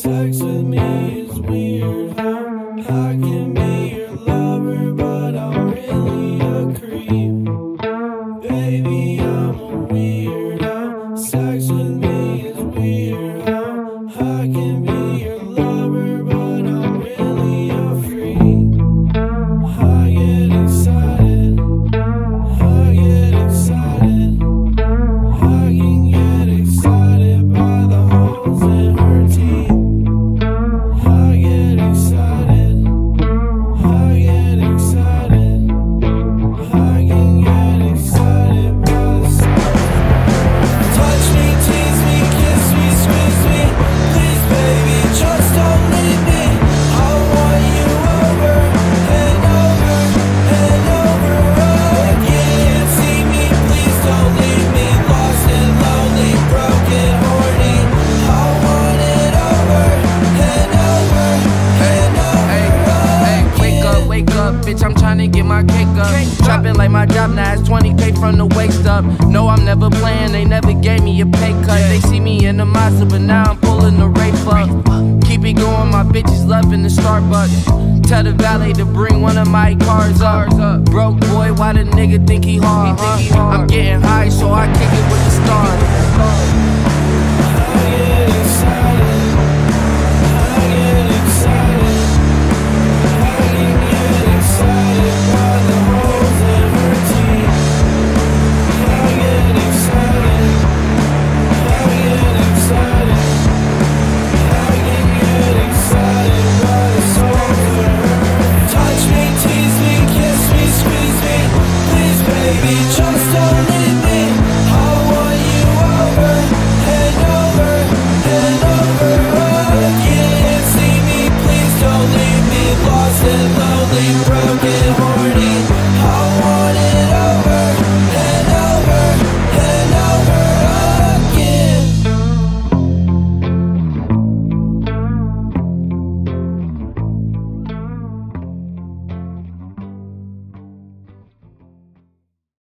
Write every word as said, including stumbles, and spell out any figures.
Sex with me is weird. I can be your lover, but I'm really a creep. Baby, I'm a weirdo. Sex with me is weird. I can be your lover, but I'm really a freak. I get excited. I get excited. I can get excited by the holes in her teeth. I get excited. I get excited. I can get excited by the sound. Touch me, tease me, kiss me, squeeze me. Please, baby, just don't leave me. I want you over and over and over again. Can't see me, please don't leave me. Lost and lonely, broken, horny. I want it over and over and over Hey, hey, wake up, wake up, bitch, I'm tryna get my cake up. Trapping like my job now, it's twenty K from the waist up. No, I'm never playing, they never gave me a pay cut. They see me in the Mazda, but now I'm pulling the Wraith up. Keep it going, my bitches loving the Starbucks. Tell the valet to bring one of my cars up. Broke boy, why the nigga think he hard, huh? I'm getting high, so I kick it with the stars. I get excited. I get excited. I can get excited by the holes in her teeth. I get excited. I get excited. I can get excited by the soles in her. Touch me, tease me, kiss me, squeeze me. Please, baby, just don't